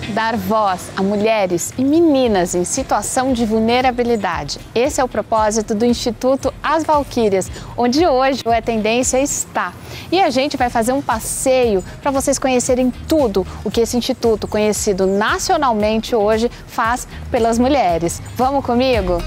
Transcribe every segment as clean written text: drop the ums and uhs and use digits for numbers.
dar voz a mulheres e meninas em situação de vulnerabilidade. Esse é o propósito do Instituto As Valquírias, onde hoje o É Tendência está. E a gente vai fazer um passeio para vocês conhecerem tudo o que esse instituto, conhecido nacionalmente hoje, faz pelas mulheres. Vamos comigo?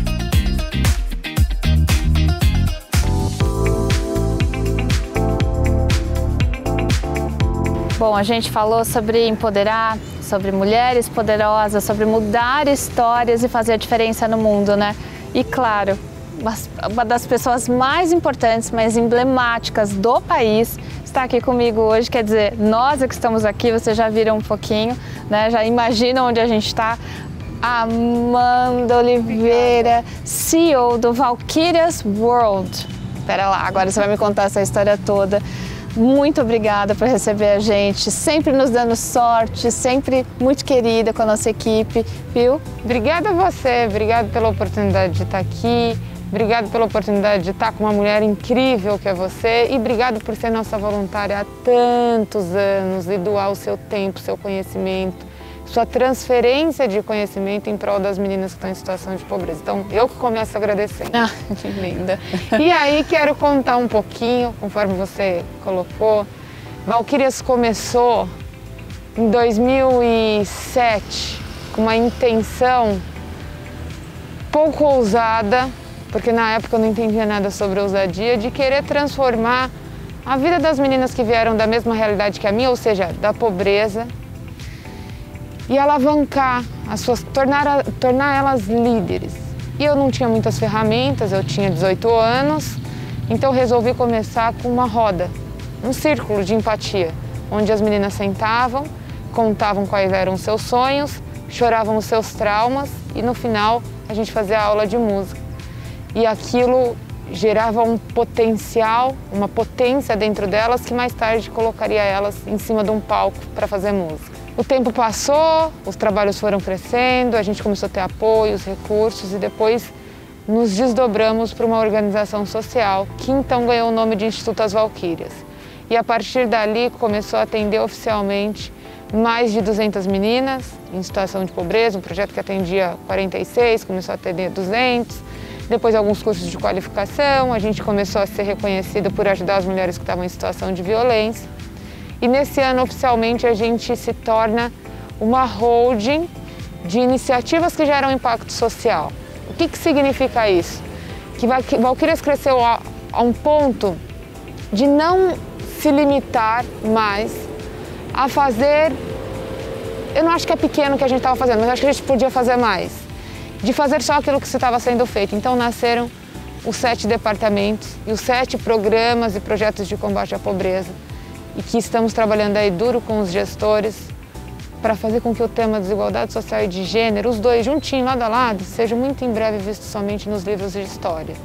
Bom, a gente falou sobre empoderar, sobre mulheres poderosas, sobre mudar histórias e fazer a diferença no mundo, né? E claro, uma das pessoas mais importantes, mais emblemáticas do país está aqui comigo hoje, quer dizer, nós que estamos aqui, vocês já viram um pouquinho, né? Já imaginam onde a gente está. Amanda Oliveira, CEO do Valquírias World. Espera lá, agora você vai me contar essa história toda. Muito obrigada por receber a gente, sempre nos dando sorte, sempre muito querida com a nossa equipe, viu? Obrigada a você, obrigada pela oportunidade de estar aqui, obrigada pela oportunidade de estar com uma mulher incrível que é você e obrigada por ser nossa voluntária há tantos anos e doar o seu tempo, seu conhecimento, sua transferência de conhecimento em prol das meninas que estão em situação de pobreza. Então, eu que começo agradecendo. Ah, que linda! E aí, quero contar um pouquinho, conforme você colocou. Valquírias começou em 2007 com uma intenção pouco ousada, porque na época eu não entendia nada sobre ousadia, de querer transformar a vida das meninas que vieram da mesma realidade que a minha, ou seja, da pobreza, e alavancar, tornar elas líderes. E eu não tinha muitas ferramentas, eu tinha 18 anos, então resolvi começar com uma roda, um círculo de empatia, onde as meninas sentavam, contavam quais eram os seus sonhos, choravam os seus traumas e no final a gente fazia aula de música. E aquilo gerava um potencial, uma potência dentro delas que mais tarde colocaria elas em cima de um palco para fazer música. O tempo passou, os trabalhos foram crescendo, a gente começou a ter apoios, recursos e depois nos desdobramos para uma organização social que então ganhou o nome de Instituto As Valquírias. E a partir dali começou a atender oficialmente mais de 200 meninas em situação de pobreza, um projeto que atendia 46, começou a atender 200, depois alguns cursos de qualificação, a gente começou a ser reconhecido por ajudar as mulheres que estavam em situação de violência. E nesse ano, oficialmente, a gente se torna uma holding de iniciativas que geram impacto social. O que significa isso? Que Valquírias cresceu a um ponto de não se limitar mais a fazer... Eu não acho que é pequeno o que a gente estava fazendo, mas acho que a gente podia fazer mais. De fazer só aquilo que estava sendo feito. Então nasceram os 7 departamentos e os 7 programas e projetos de combate à pobreza. E que estamos trabalhando aí duro com os gestores para fazer com que o tema desigualdade social e de gênero, os dois juntinhos, lado a lado, seja muito em breve visto somente nos livros de história.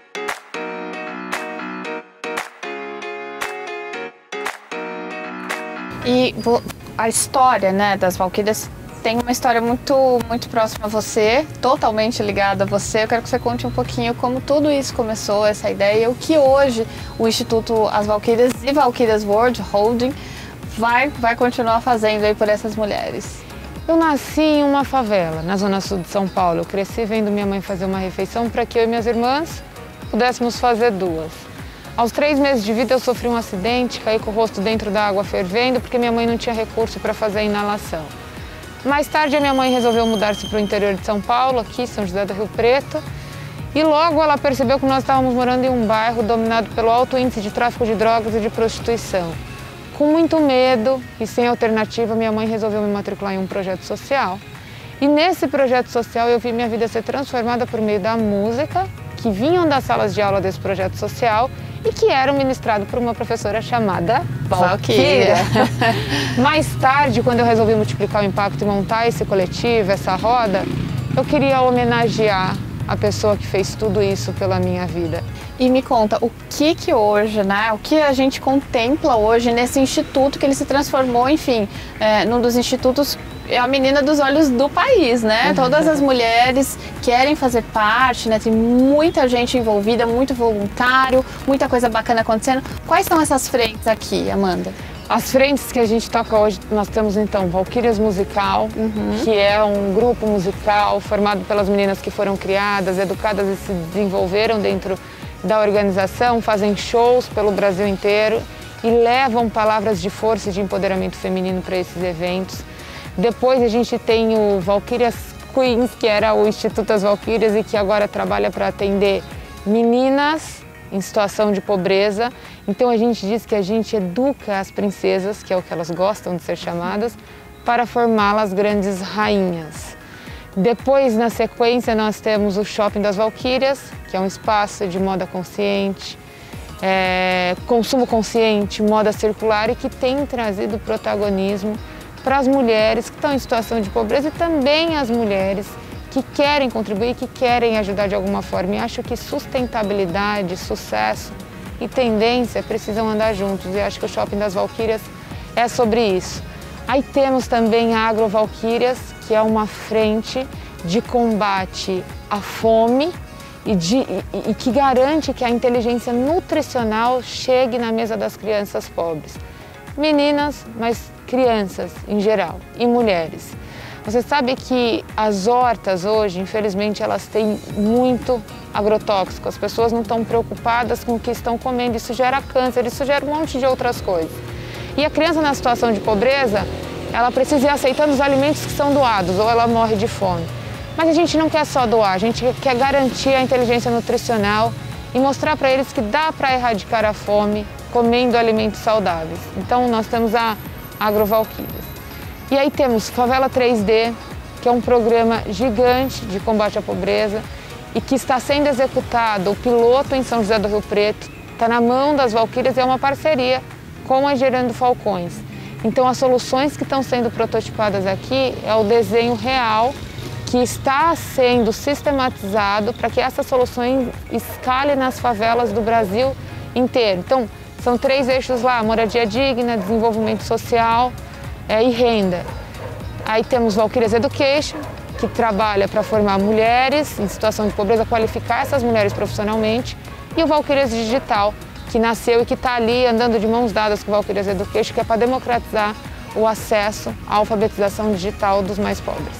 E a história, né, das Valquírias tem uma história muito próxima a você, totalmente ligada a você. Eu quero que você conte um pouquinho como tudo isso começou, essa ideia, o que hoje o Instituto As Valquírias e Valquírias World Holding vai continuar fazendo aí por essas mulheres. Eu nasci em uma favela, na zona sul de São Paulo. Eu cresci vendo minha mãe fazer uma refeição para que eu e minhas irmãs pudéssemos fazer 2. Aos 3 meses de vida eu sofri um acidente, caí com o rosto dentro da água fervendo porque minha mãe não tinha recurso para fazer a inalação. Mais tarde, a minha mãe resolveu mudar-se para o interior de São Paulo, aqui, São José do Rio Preto, e logo ela percebeu que nós estávamos morando em um bairro dominado pelo alto índice de tráfico de drogas e de prostituição. Com muito medo e sem alternativa, minha mãe resolveu me matricular em um projeto social. E nesse projeto social eu vi minha vida ser transformada por meio da música, que vinham das salas de aula desse projeto social e que eram ministrados por uma professora chamada Valquíria. Mais tarde, quando eu resolvi multiplicar o impacto e montar esse coletivo, essa roda, eu queria homenagear a pessoa que fez tudo isso pela minha vida. E me conta, o que hoje, né, o que a gente contempla hoje nesse instituto que ele se transformou, enfim, num dos institutos, a menina dos olhos do país, né? Todas as mulheres querem fazer parte, né? Tem muita gente envolvida, muito voluntário, muita coisa bacana acontecendo. Quais são essas frentes aqui, Amanda? As frentes que a gente toca hoje, nós temos então Valquírias Musical, que é um grupo musical formado pelas meninas que foram criadas, educadas e se desenvolveram dentro da organização, fazem shows pelo Brasil inteiro e levam palavras de força e de empoderamento feminino para esses eventos. Depois a gente tem o Valquírias Queens, que era o Instituto das Valquírias e que agora trabalha para atender meninas em situação de pobreza. Então a gente diz que a gente educa as princesas, que é o que elas gostam de ser chamadas, para formá-las grandes rainhas. Depois, na sequência, nós temos o Shopping das Valquírias, que é um espaço de moda consciente, consumo consciente, moda circular e que tem trazido protagonismo para as mulheres que estão em situação de pobreza e também as mulheres que querem contribuir, que querem ajudar de alguma forma. E acho que sustentabilidade, sucesso e tendência precisam andar juntos e acho que o Shopping das Valquírias é sobre isso. Aí temos também a Agro Valquírias, que é uma frente de combate à fome e que garante que a inteligência nutricional chegue na mesa das crianças pobres. Meninas, mas crianças em geral e mulheres. Você sabe que as hortas hoje, infelizmente, elas têm muito agrotóxico. As pessoas não estão preocupadas com o que estão comendo. Isso gera câncer, isso gera um monte de outras coisas. E a criança na situação de pobreza, ela precisa ir aceitando os alimentos que são doados ou ela morre de fome. Mas a gente não quer só doar, a gente quer garantir a inteligência nutricional e mostrar para eles que dá para erradicar a fome comendo alimentos saudáveis. Então nós temos a Agro Valquírias. E aí temos Favela 3D, que é um programa gigante de combate à pobreza e que está sendo executado, o piloto em São José do Rio Preto, está na mão das Valquírias e é uma parceria com a Gerando Falcões. Então as soluções que estão sendo prototipadas aqui é o desenho real que está sendo sistematizado para que essas soluções escalem nas favelas do Brasil inteiro. Então são 3 eixos lá: moradia digna, desenvolvimento social e renda. Aí temos Valquírias Education, que trabalha para formar mulheres em situação de pobreza, qualificar essas mulheres profissionalmente, e o Valquírias Digital, que nasceu e que está ali andando de mãos dadas com o Valquírias Education, que é para democratizar o acesso à alfabetização digital dos mais pobres.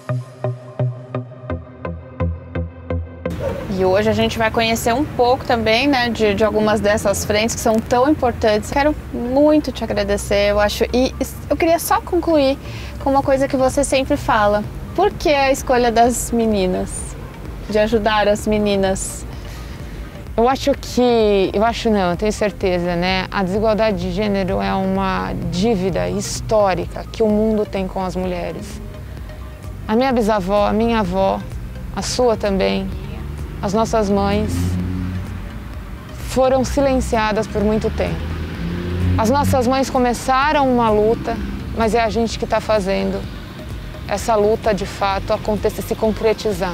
E hoje a gente vai conhecer um pouco também, né, de algumas dessas frentes que são tão importantes. Quero muito te agradecer, eu acho. E eu queria só concluir com uma coisa que você sempre fala. Por que a escolha das meninas? De ajudar as meninas? Eu tenho certeza, né? A desigualdade de gênero é uma dívida histórica que o mundo tem com as mulheres. A minha bisavó, a minha avó, a sua também, as nossas mães foram silenciadas por muito tempo. As nossas mães começaram uma luta, mas é a gente que está fazendo essa luta de fato acontecer, se concretizar.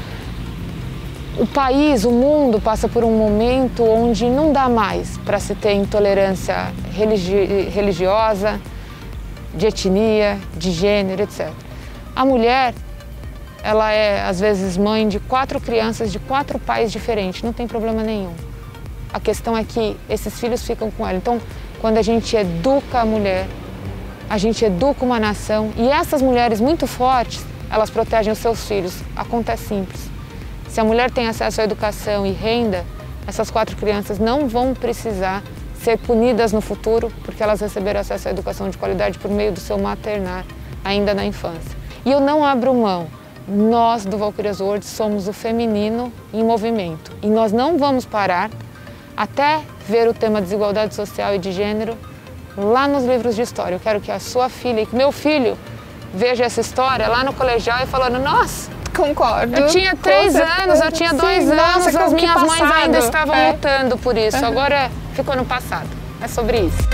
O país, o mundo passa por um momento onde não dá mais para se ter intolerância religiosa, de etnia, de gênero, etc. A mulher, ela é, às vezes, mãe de 4 crianças de 4 pais diferentes, não tem problema nenhum. A questão é que esses filhos ficam com ela. Então, quando a gente educa a mulher, a gente educa uma nação e essas mulheres muito fortes, elas protegem os seus filhos. A conta é simples. Se a mulher tem acesso à educação e renda, essas 4 crianças não vão precisar ser punidas no futuro porque elas receberam acesso à educação de qualidade por meio do seu maternar, ainda na infância. E eu não abro mão. Nós, do Valquírias World, somos o feminino em movimento. E nós não vamos parar até ver o tema desigualdade social e de gênero lá nos livros de história. Eu quero que a sua filha e que meu filho veja essa história lá no colegial e falando: nossa, concordo. Eu tinha 3 anos, eu tinha 2 anos, as minhas mães ainda estavam lutando por isso. Agora ficou no passado. É sobre isso.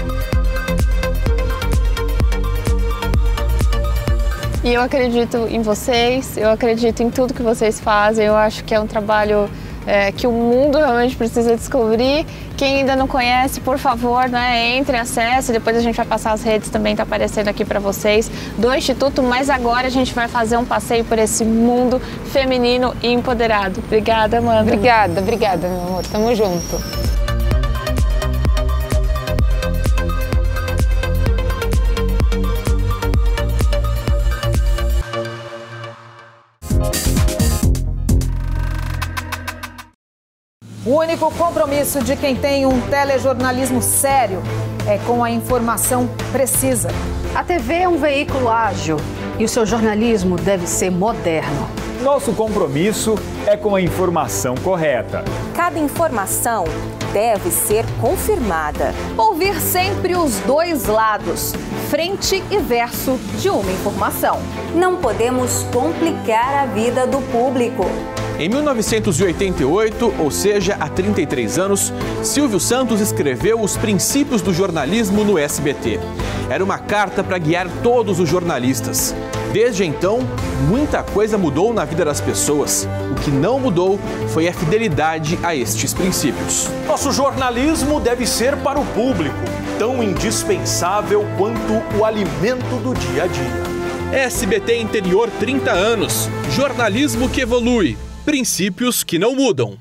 E eu acredito em vocês, eu acredito em tudo que vocês fazem. Eu acho que é um trabalho que o mundo realmente precisa descobrir. Quem ainda não conhece, por favor, né, entre, acesse. Depois a gente vai passar as redes também, tá aparecendo aqui para vocês, do Instituto. Mas agora a gente vai fazer um passeio por esse mundo feminino e empoderado. Obrigada, Amanda. Obrigada, meu amor. Tamo junto. único compromisso de quem tem um telejornalismo sério é com a informação precisa. A TV é um veículo ágil e o seu jornalismo deve ser moderno. Nosso compromisso é com a informação correta. Cada informação deve ser confirmada. Ouvir sempre os dois lados, frente e verso de uma informação. Não podemos complicar a vida do público. Em 1988, ou seja, há 33 anos, Silvio Santos escreveu Os Princípios do Jornalismo no SBT. Era uma carta para guiar todos os jornalistas. Desde então, muita coisa mudou na vida das pessoas. O que não mudou foi a fidelidade a estes princípios. Nosso jornalismo deve ser para o público, tão indispensável quanto o alimento do dia a dia. SBT Interior 30 anos. Jornalismo que evolui. Princípios que não mudam.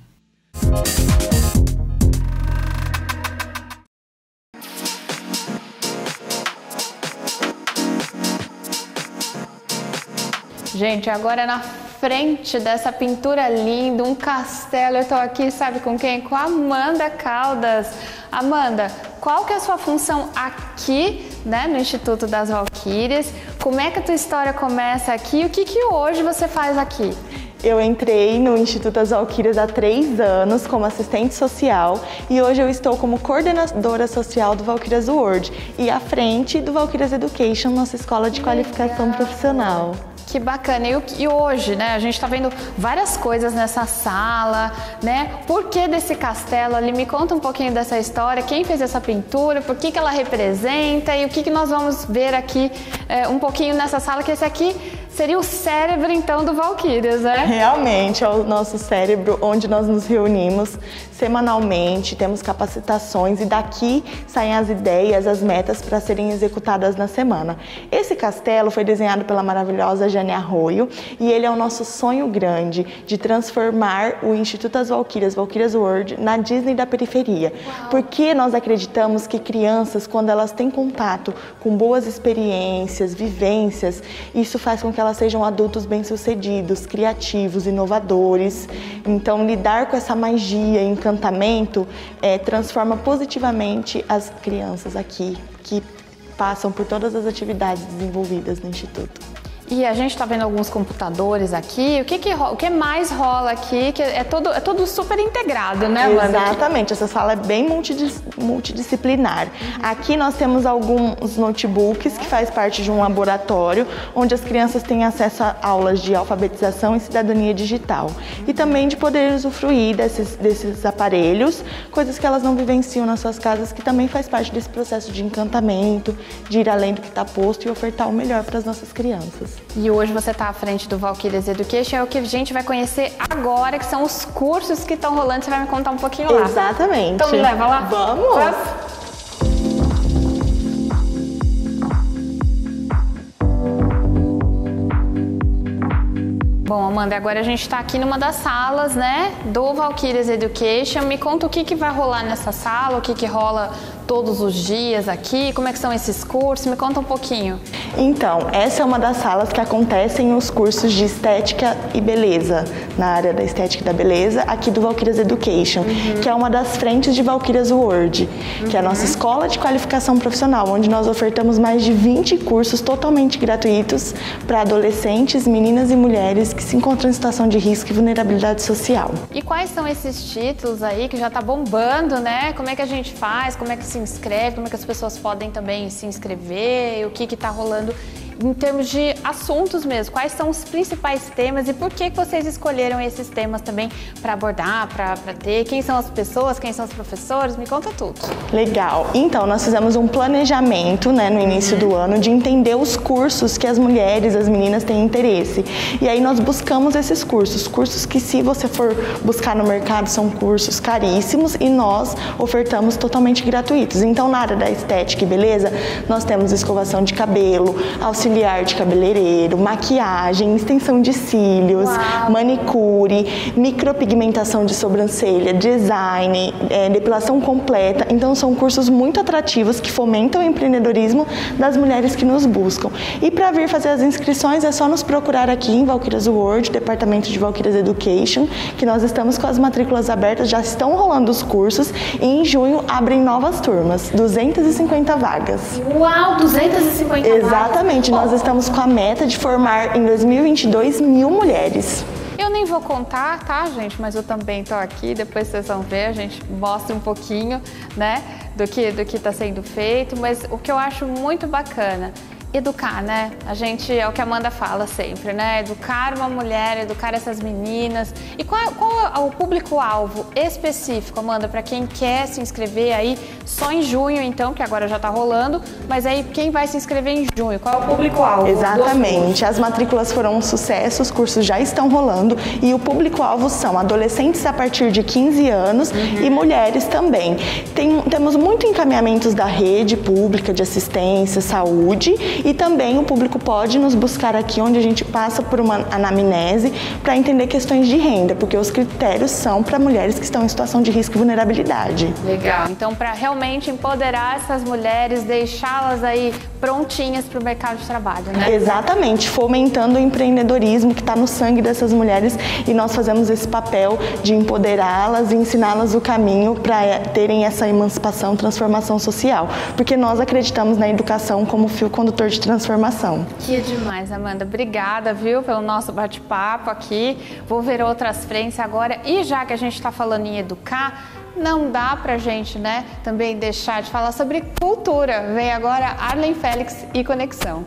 Gente, agora na frente dessa pintura linda, um castelo, eu tô aqui, sabe com quem? Com a Amanda Caldas. Amanda, qual que é a sua função aqui, né, no Instituto das Valquírias? Como é que a tua história começa aqui? O que hoje você faz aqui? Eu entrei no Instituto das Valquírias há 3 anos como assistente social e hoje eu estou como coordenadora social do Valquírias World e à frente do Valquírias Education, nossa escola de qualificação profissional. Que bacana. E hoje, né, a gente tá vendo várias coisas nessa sala, né? Por que desse castelo ali? Me conta um pouquinho dessa história. Quem fez essa pintura? Por que ela representa? E o que nós vamos ver aqui um pouquinho nessa sala? Que esse aqui seria o cérebro, então, do Valquírias, né? Realmente, é o nosso cérebro onde nós nos reunimos semanalmente, temos capacitações e daqui saem as ideias, as metas para serem executadas na semana. Esse castelo foi desenhado pela maravilhosa Jane Arroio e ele é o nosso sonho grande de transformar o Instituto das Valquírias, Valquírias World, na Disney da periferia. Uau. Porque nós acreditamos que crianças, quando elas têm contato com boas experiências, vivências, isso faz com que elas sejam adultos bem-sucedidos, criativos, inovadores. Então, lidar com essa magia e encantamento transforma positivamente as crianças aqui, que passam por todas as atividades desenvolvidas no Instituto. E a gente está vendo alguns computadores aqui. O que mais rola aqui? Que é todo super integrado, né, Amanda? Exatamente. Essa sala é bem multidisciplinar. Aqui nós temos alguns notebooks que faz parte de um laboratório onde as crianças têm acesso a aulas de alfabetização e cidadania digital. E também de poder usufruir desses aparelhos, coisas que elas não vivenciam nas suas casas, que também faz parte desse processo de encantamento, de ir além do que está posto e ofertar o melhor para as nossas crianças. E hoje você está à frente do Valquírias Education, é o que a gente vai conhecer agora, que são os cursos que estão rolando. Você vai me contar um pouquinho lá. Exatamente. Então me leva lá. Vamos! Bom, Amanda, agora a gente está aqui numa das salas, né, do Valquírias Education. Me conta o que vai rolar nessa sala, o que rola todos os dias aqui, como é que são esses cursos, me conta um pouquinho. Então, essa é uma das salas que acontecem os cursos de estética e beleza, na área da estética e da beleza, aqui do Valquírias Education, que é uma das frentes de Valquírias World, que é a nossa escola de qualificação profissional, onde nós ofertamos mais de 20 cursos totalmente gratuitos para adolescentes, meninas e mulheres que se encontram em situação de risco e vulnerabilidade social. E quais são esses títulos aí que já tá bombando, né? Como é que a gente faz? Como é que se inscreve? Como é que as pessoas podem também se inscrever? O que tá rolando em termos de assuntos mesmo? Quais são os principais temas e por que vocês escolheram esses temas também para abordar, para ter? Quem são as pessoas? Quem são os professores? Me conta tudo. Legal. Então, nós fizemos um planejamento, né, no início do ano de entender os cursos que as mulheres, as meninas têm interesse. E aí nós buscamos esses cursos que, se você for buscar no mercado, são cursos caríssimos e nós ofertamos totalmente gratuitos. Então, na área da estética e beleza, nós temos escovação de cabelo, auxílio auxiliar de cabeleireiro, maquiagem, extensão de cílios, manicure, micropigmentação de sobrancelha, design, depilação completa. Então são cursos muito atrativos que fomentam o empreendedorismo das mulheres que nos buscam. E para vir fazer as inscrições é só nos procurar aqui em Valquírias World, departamento de Valquírias Education, que nós estamos com as matrículas abertas, já estão rolando os cursos e em junho abrem novas turmas, 250 vagas. Uau, 250 vagas! Exatamente, nós estamos com a meta de formar em 2022 1000 mulheres. Eu nem vou contar, tá, gente? Mas eu também tô aqui, depois vocês vão ver, a gente mostra um pouquinho, né, do que tá sendo feito, mas o que eu acho muito bacana, educar, né? A gente, é o que a Amanda fala sempre, né? Educar uma mulher, educar essas meninas. E qual é o público-alvo específico, Amanda, para quem quer se inscrever aí só em junho, então, que agora já tá rolando, mas aí quem vai se inscrever em junho? Qual é o público-alvo? Exatamente. As matrículas foram um sucesso, os cursos já estão rolando e o público-alvo são adolescentes a partir de 15 anos e mulheres também. Temos muito encaminhamentos da rede pública de assistência, saúde, e também o público pode nos buscar aqui, onde a gente passa por uma anamnese para entender questões de renda, porque os critérios são para mulheres que estão em situação de risco e vulnerabilidade. Legal. Então, para realmente empoderar essas mulheres, deixá-las aí prontinhas para o mercado de trabalho, né? Exatamente, fomentando o empreendedorismo que está no sangue dessas mulheres e nós fazemos esse papel de empoderá-las e ensiná-las o caminho para terem essa emancipação, transformação social, porque nós acreditamos na educação como fio condutor de transformação. Que demais, Amanda. Obrigada, viu, pelo nosso bate-papo aqui. Vou ver outras frentes agora. E já que a gente está falando em educar, não dá pra gente, né, também deixar de falar sobre cultura. Vem agora Arlen Félix e Conexão.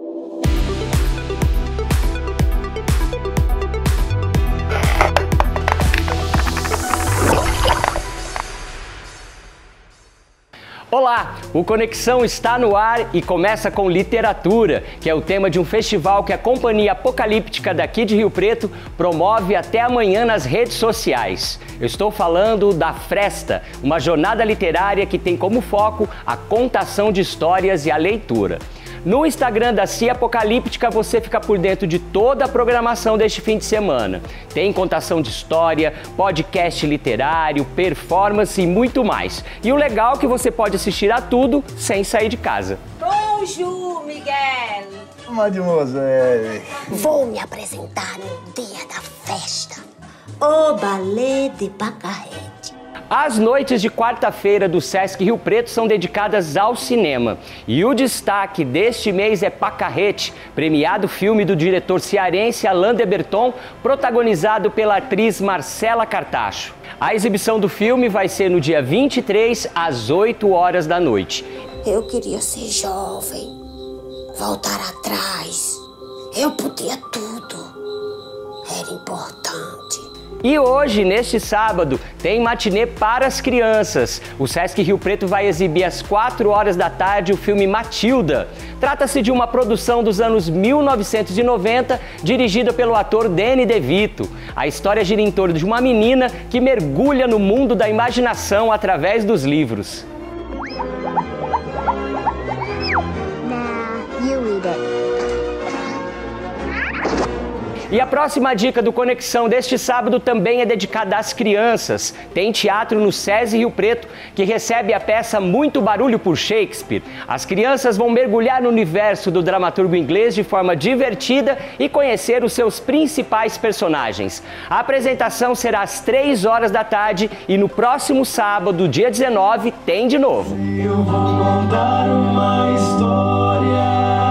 Olá, o Conexão está no ar e começa com literatura, que é o tema de um festival que a Companhia Apocalíptica daqui de Rio Preto promove até amanhã nas redes sociais. Eu estou falando da Fresta, uma jornada literária que tem como foco a contação de histórias e a leitura. No Instagram da CIA Apocalíptica você fica por dentro de toda a programação deste fim de semana. Tem contação de história, podcast literário, performance e muito mais. E o legal é que você pode assistir a tudo sem sair de casa. Bonjour, Miguel! Mademoiselle! Vou me apresentar no dia da festa. O Ballet de Pacarrete. As noites de quarta-feira do Sesc Rio Preto são dedicadas ao cinema. E o destaque deste mês é Pacarrete, premiado filme do diretor cearense Alain de Berton, protagonizado pela atriz Marcela Cartacho. A exibição do filme vai ser no dia 23, às 8 horas da noite. Eu queria ser jovem, voltar atrás. Eu podia tudo. Era importante. E hoje, neste sábado, tem matinê para as crianças. O Sesc Rio Preto vai exibir às 4 horas da tarde o filme Matilda. Trata-se de uma produção dos anos 1990, dirigida pelo ator Danny DeVito. A história gira em torno de uma menina que mergulha no mundo da imaginação através dos livros. Now, you eat it. E a próxima dica do Conexão deste sábado também é dedicada às crianças. Tem teatro no SESI Rio Preto, que recebe a peça Muito Barulho por Shakespeare. As crianças vão mergulhar no universo do dramaturgo inglês de forma divertida e conhecer os seus principais personagens. A apresentação será às 3 horas da tarde e no próximo sábado, dia 19, tem de novo. Eu vou contar uma história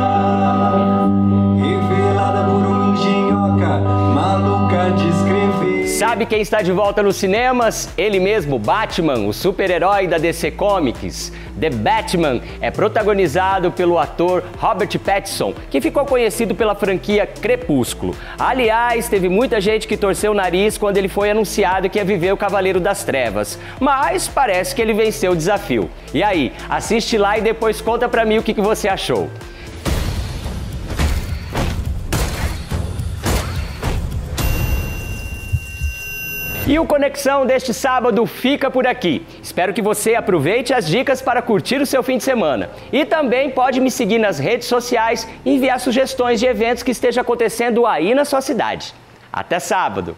revelada por um engenhoca maluca de escrever. Sabe quem está de volta nos cinemas? Ele mesmo, Batman, o super-herói da DC Comics. The Batman é protagonizado pelo ator Robert Pattinson, que ficou conhecido pela franquia Crepúsculo. Aliás, teve muita gente que torceu o nariz quando ele foi anunciado que ia viver o Cavaleiro das Trevas. Mas parece que ele venceu o desafio. E aí, assiste lá e depois conta pra mim o que você achou. E o Conexão deste sábado fica por aqui. Espero que você aproveite as dicas para curtir o seu fim de semana. E também pode me seguir nas redes sociais e enviar sugestões de eventos que esteja acontecendo aí na sua cidade. Até sábado!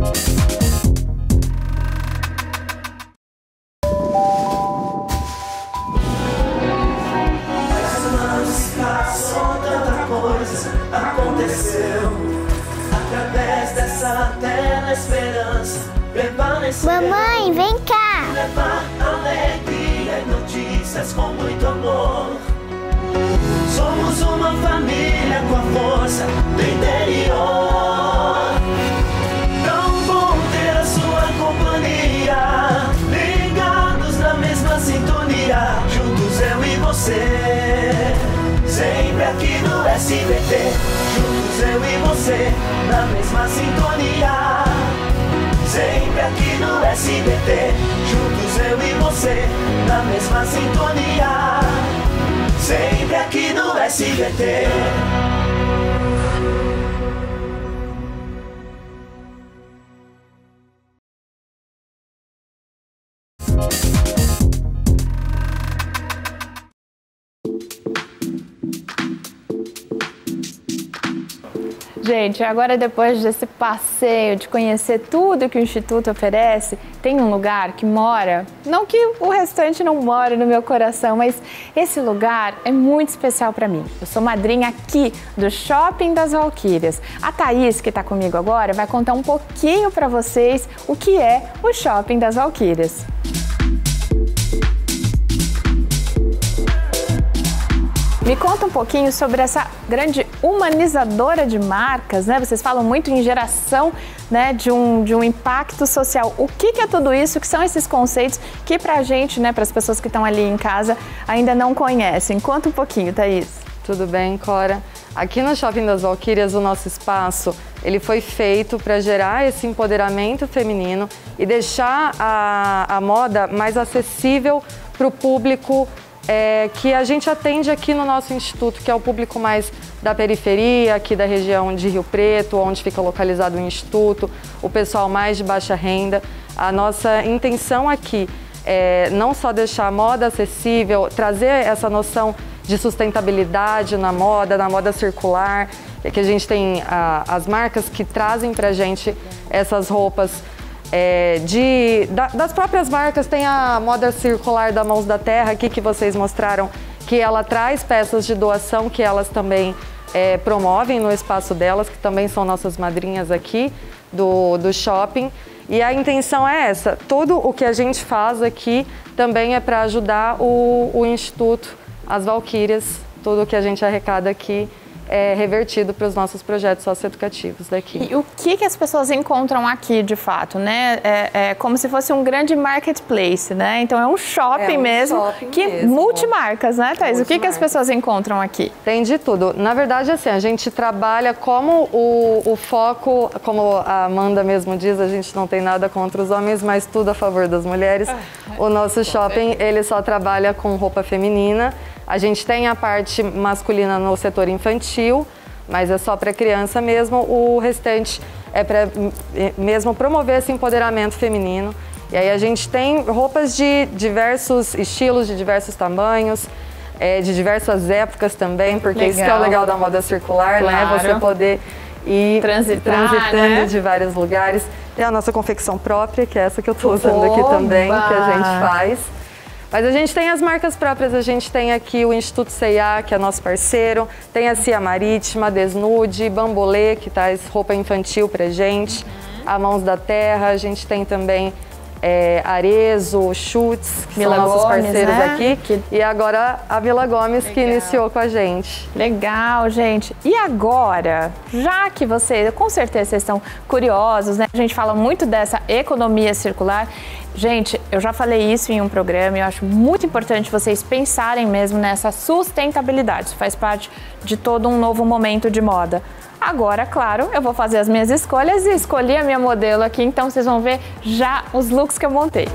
Aconteceu através dessa tela esperança. Mamãe, vem cá! Levar alegria e notícias com muito amor. Somos uma família com a força do interior. Tão bom ter a sua companhia, ligados na mesma sintonia, juntos eu e você. Sempre aqui no SBT, juntos eu e você, na mesma sintonia. Sempre aqui no SBT, juntos eu e você, na mesma sintonia. Sempre aqui no SBT. Gente, agora depois desse passeio, de conhecer tudo que o Instituto oferece, tem um lugar que mora, não que o restante não mora no meu coração, mas esse lugar é muito especial para mim. Eu sou madrinha aqui do Shopping das Valquírias. A Thaís, que está comigo agora, vai contar um pouquinho para vocês o que é o Shopping das Valquírias. Me conta um pouquinho sobre essa grande humanizadora de marcas, né? Vocês falam muito em geração, né, de um impacto social. O que é tudo isso? Que são esses conceitos que pra gente, né, para as pessoas que estão ali em casa, ainda não conhecem? Conta um pouquinho, Thaís. Tudo bem, Cora? Aqui no Shopping das Valquírias, o nosso espaço, ele foi feito para gerar esse empoderamento feminino e deixar a moda mais acessível para o público que a gente atende aqui no nosso instituto, que é o público mais da periferia, aqui da região de Rio Preto, onde fica localizado o instituto, o pessoal mais de baixa renda. A nossa intenção aqui é não só deixar a moda acessível, trazer essa noção de sustentabilidade na moda circular, que a gente tem as marcas que trazem pra gente essas roupas das próprias marcas. Tem a moda circular da Mãos da Terra aqui, que vocês mostraram, que ela traz peças de doação que elas também promovem no espaço delas, que também são nossas madrinhas aqui do shopping. E a intenção é essa, tudo o que a gente faz aqui também é para ajudar o Instituto, as Valquírias, tudo o que a gente arrecada aqui é revertido para os nossos projetos socioeducativos daqui. E o que as pessoas encontram aqui, de fato, né? É como se fosse um grande marketplace, né? Então é um shopping mesmo, multimarcas, né, Thaís? O que as pessoas encontram aqui? Tem de tudo. Na verdade, assim, a gente trabalha como o foco, como a Amanda mesmo diz, a gente não tem nada contra os homens, mas tudo a favor das mulheres. O nosso shopping, ele só trabalha com roupa feminina. A gente tem a parte masculina no setor infantil, mas é só para criança mesmo. O restante é para mesmo promover esse empoderamento feminino. E aí a gente tem roupas de diversos estilos, de diversos tamanhos, de diversas épocas também, porque isso que é o legal da moda circular, né? Você poder ir transitando, né, de vários lugares. Tem a nossa confecção própria, que é essa que eu estou usando aqui também, que a gente faz. Mas a gente tem as marcas próprias, a gente tem aqui o Instituto C&A, que é nosso parceiro, tem a Cia Marítima, Desnude, Bambolê, que traz roupa infantil pra gente, a Mãos da Terra, a gente tem também Arezzo, Schutz, que Vila são nossos Gomes, parceiros né? aqui, e agora a Vila Gomes, que iniciou com a gente. Legal, gente. E agora, já que vocês, com certeza vocês estão curiosos, né? A gente fala muito dessa economia circular. Gente, eu já falei isso em um programa e eu acho muito importante vocês pensarem mesmo nessa sustentabilidade. Isso faz parte de todo um novo momento de moda. Agora, claro, eu vou fazer as minhas escolhas e escolhi a minha modelo aqui, então vocês vão ver já os looks que eu montei.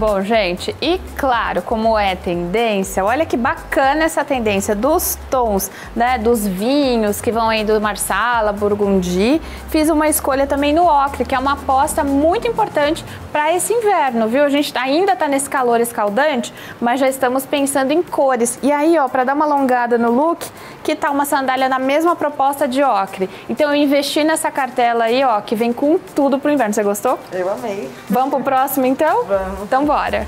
Bom, gente, e claro, como é tendência, olha que bacana essa tendência dos tons, né, dos vinhos que vão aí do Marsala, Burgundy. Fiz uma escolha também no ocre, que é uma aposta muito importante para esse inverno, viu? A gente ainda tá nesse calor escaldante, mas já estamos pensando em cores. E aí, ó, para dar uma alongada no look, que tá uma sandália na mesma proposta de ocre. Então eu investi nessa cartela aí, ó, que vem com tudo pro inverno. Você gostou? Eu amei. Vamos pro próximo então? Vamos. Então bora!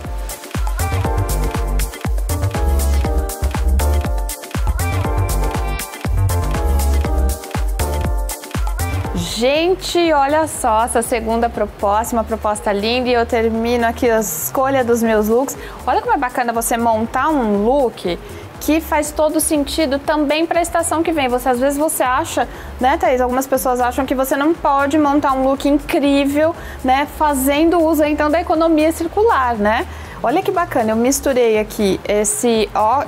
Gente, olha só essa segunda proposta, uma proposta linda, e eu termino aqui a escolha dos meus looks. Olha como é bacana você montar um look que faz todo sentido também para a estação que vem. Às vezes você acha, né, Thaís? Algumas pessoas acham que você não pode montar um look incrível, né, fazendo uso então da economia circular, né? Olha que bacana, eu misturei aqui esse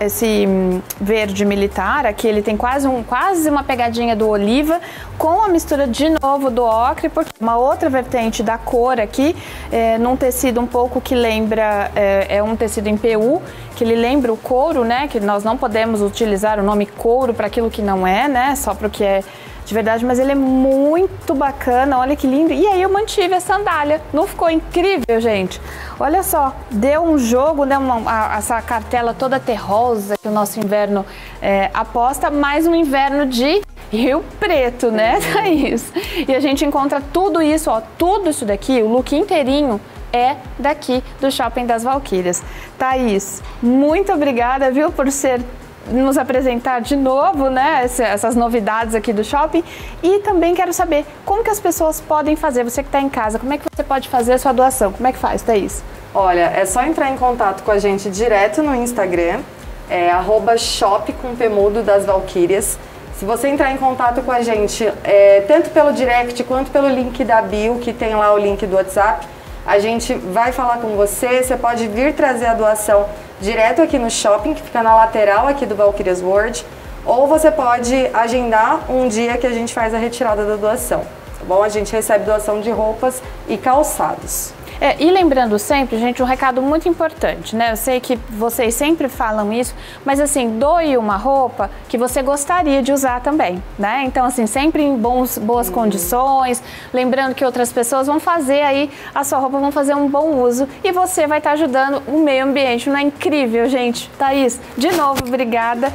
verde militar, aqui ele tem quase uma pegadinha do oliva, com a mistura de novo do ocre, porque uma outra vertente da cor aqui, num tecido um pouco que lembra, é um tecido em PU, que ele lembra o couro, né, que nós não podemos utilizar o nome couro para aquilo que não é, né, só para o que é de verdade, mas ele é muito bacana, olha que lindo. E aí eu mantive a sandália, não ficou incrível, gente? Olha só, deu um jogo, né, essa cartela toda terrosa que o nosso inverno aposta, mais um inverno de Rio Preto, né, Thaís? E a gente encontra tudo isso, ó, tudo isso daqui, o look inteirinho, é daqui do Shopping das Valquírias. Thaís, muito obrigada, viu, por nos apresentar de novo, né, essas novidades aqui do shopping. E também quero saber como que as pessoas podem fazer, você que está em casa, como é que você pode fazer a sua doação? Como é que faz, Thaís? Olha, é só entrar em contato com a gente direto no Instagram, @shop_com_P_mudo das Valquírias. Se você entrar em contato com a gente, tanto pelo direct quanto pelo link da bio, que tem lá o link do WhatsApp, a gente vai falar com você, você pode vir trazer a doação direto aqui no shopping, que fica na lateral aqui do Valquírias World, ou você pode agendar um dia que a gente faz a retirada da doação, tá bom? A gente recebe doação de roupas e calçados. E lembrando sempre, gente, um recado muito importante, né? Eu sei que vocês sempre falam isso, mas assim, doe uma roupa que você gostaria de usar também, né? Então, assim, sempre em boas condições, lembrando que outras pessoas vão fazer aí a sua roupa, vão fazer um bom uso e você vai estar ajudando o meio ambiente. Não é incrível, gente? Thaís, de novo, obrigada.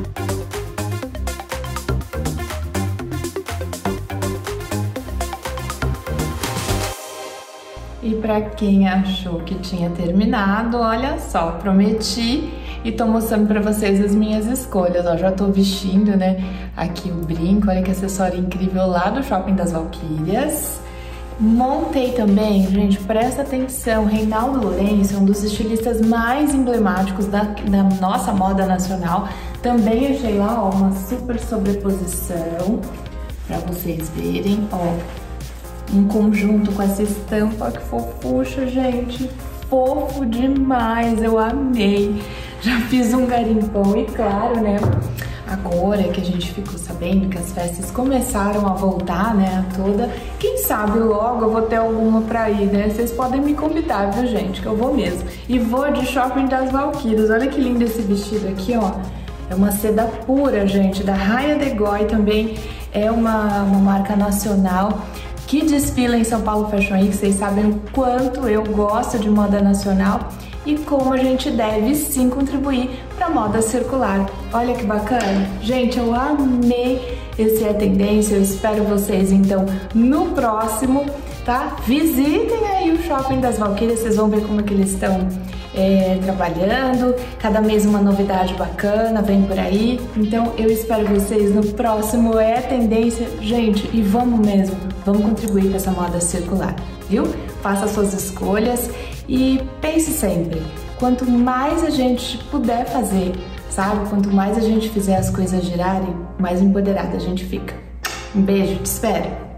E para quem achou que tinha terminado, olha só, prometi e tô mostrando para vocês as minhas escolhas. Ó, já tô vestindo, né, aqui o brinco, olha que acessório incrível lá do Shopping das Valquírias. Montei também, gente, presta atenção, Reinaldo Lourenço, um dos estilistas mais emblemáticos da nossa moda nacional. Também achei lá, ó, uma super sobreposição para vocês verem, ó. Um conjunto com essa estampa, que fofucha, gente, fofo demais, eu amei. Já fiz um garimpão e claro, né, agora que a gente ficou sabendo que as festas começaram a voltar, né, a toda, quem sabe logo eu vou ter alguma pra ir, né, vocês podem me convidar, viu, gente, que eu vou mesmo. E vou de Shopping das Valquírias, olha que lindo esse vestido aqui, ó, é uma seda pura, gente, da Raia de Goy, também é uma marca nacional que desfila em São Paulo Fashion Week. Vocês sabem o quanto eu gosto de moda nacional e como a gente deve sim contribuir para a moda circular. Olha que bacana! Gente, eu amei esse É Tendência, eu espero vocês então no próximo, tá? Visitem aí o Shopping das Valquírias, vocês vão ver como é que eles estão trabalhando, cada mês uma novidade bacana vem por aí, então eu espero vocês no próximo É Tendência, gente, e vamos mesmo, vamos contribuir com essa moda circular, viu? Faça suas escolhas e pense sempre, quanto mais a gente puder fazer, sabe? Quanto mais a gente fizer as coisas girarem, mais empoderada a gente fica. Um beijo, te espero!